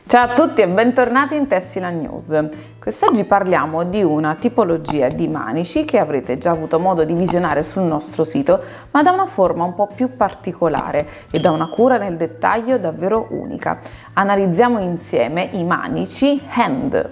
Ciao a tutti e bentornati in Tessila News. Quest'oggi parliamo di una tipologia di manici che avrete già avuto modo di visionare sul nostro sito, ma da una forma un po' più particolare e da una cura nel dettaglio davvero unica. Analizziamo insieme i manici hand.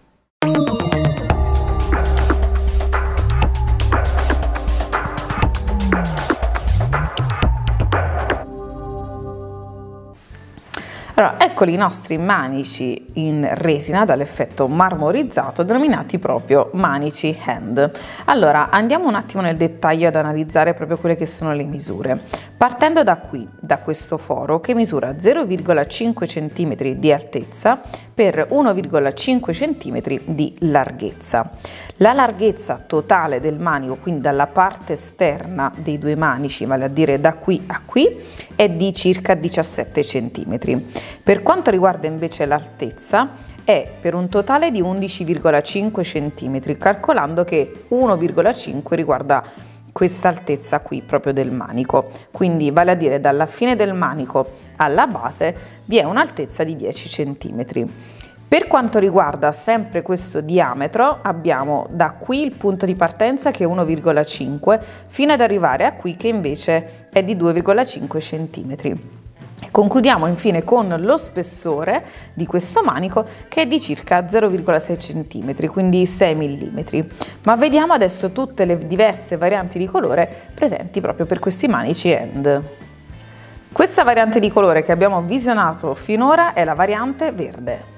Allora, eccoli i nostri manici in resina dall'effetto marmorizzato, denominati proprio manici hand. Allora, andiamo un attimo nel dettaglio ad analizzare proprio quelle che sono le misure. Partendo da qui, da questo foro che misura 0,5 cm di altezza per 1,5 cm di larghezza. La larghezza totale del manico, quindi dalla parte esterna dei due manici, vale a dire da qui a qui, è di circa 17 cm. Per quanto riguarda invece l'altezza, è per un totale di 11,5 cm, calcolando che 1,5 riguarda questa altezza qui proprio del manico, quindi vale a dire dalla fine del manico alla base vi è un'altezza di 10 cm. Per quanto riguarda sempre questo diametro, abbiamo da qui il punto di partenza che è 1,5 fino ad arrivare a qui che invece è di 2,5 cm. Concludiamo infine con lo spessore di questo manico che è di circa 0,6 cm, quindi 6 mm. Ma vediamo adesso tutte le diverse varianti di colore presenti proprio per questi manici hand. Questa variante di colore che abbiamo visionato finora è la variante verde.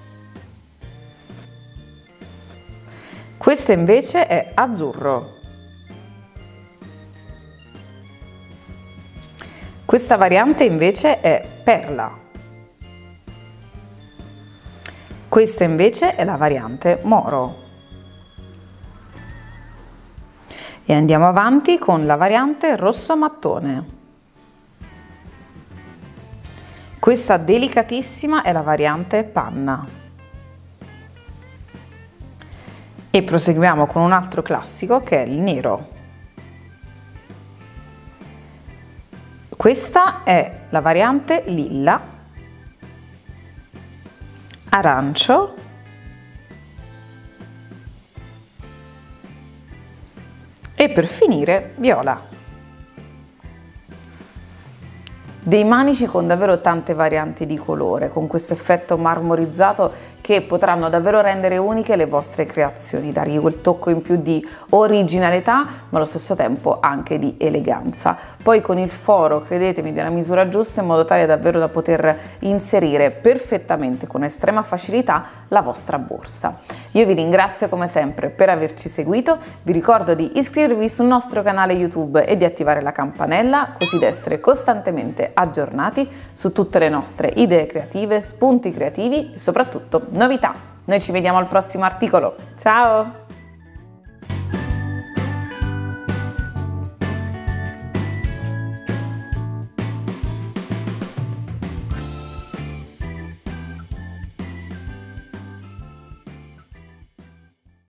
Questa invece è azzurro. Questa variante invece è perla. Questa invece è la variante moro. E andiamo avanti con la variante rosso mattone. Questa delicatissima è la variante panna. E proseguiamo con un altro classico che è il nero. Questa è la variante lilla, arancio e per finire viola. Dei manici con davvero tante varianti di colore, con questo effetto marmorizzato che potranno davvero rendere uniche le vostre creazioni, dargli quel tocco in più di originalità ma allo stesso tempo anche di eleganza. Poi con il foro, credetemi, della misura giusta in modo tale davvero da poter inserire perfettamente con estrema facilità la vostra borsa. Io vi ringrazio come sempre per averci seguito, vi ricordo di iscrivervi sul nostro canale YouTube e di attivare la campanella così da essere costantemente aggiornati su tutte le nostre idee creative, spunti creativi e soprattutto novità. Noi ci vediamo al prossimo articolo. Ciao!